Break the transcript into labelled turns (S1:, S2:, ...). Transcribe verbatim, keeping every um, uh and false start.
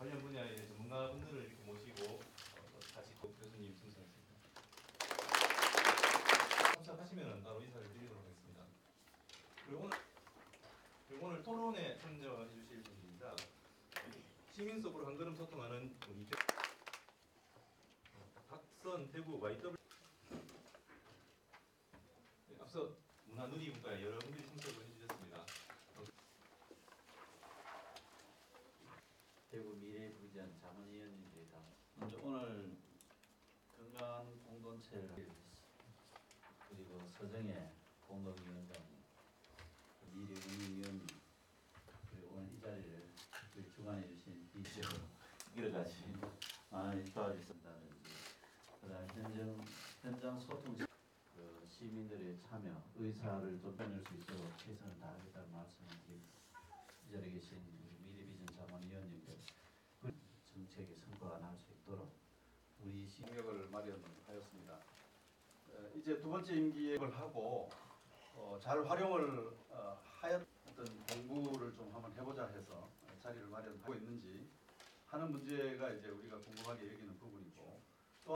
S1: 관련 분야의 전문가분들을 이렇게 모시고 어, 다시 또 교수님 참석하겠습니다. 참석하시면 따로 인사를 드리도록 하겠습니다. 그리고 오늘, 그리고 오늘 토론에 참여해 주실 분입니다. 시민 속으로 한 걸음 소통하는 우리 박선 대구 와이더블유 네, 앞서 문화누리문과에 여러분들이 참석을 해주셨습니다.
S2: 대구 미래부전 자문위원님입니다. 먼저 오늘 건강한 공동체를 그리고 서정혜 공동위원장, 미래운영위원님 그리고 오늘 이 자리를 주관해 주신 비서 여러 가지 많이 도와주셨다든지 그다음 현장 현장 소통 그 시민들의 참여 의사를 좀 빼낼 수 있도록 최선을 다하겠다는 말씀을 드립니다. 이 자리에 계신 미래비전 자문위원님들 정책의 성과가 날 수 있도록 우리 신경을 마련하였습니다. 어, 이제 두 번째 임기를 하고 어, 잘 활용을 어, 하였던 공부를 좀 한번 해보자 해서 자리를 마련하고 있는지 하는 문제가 이제 우리가 궁금하게 여기는 부분이고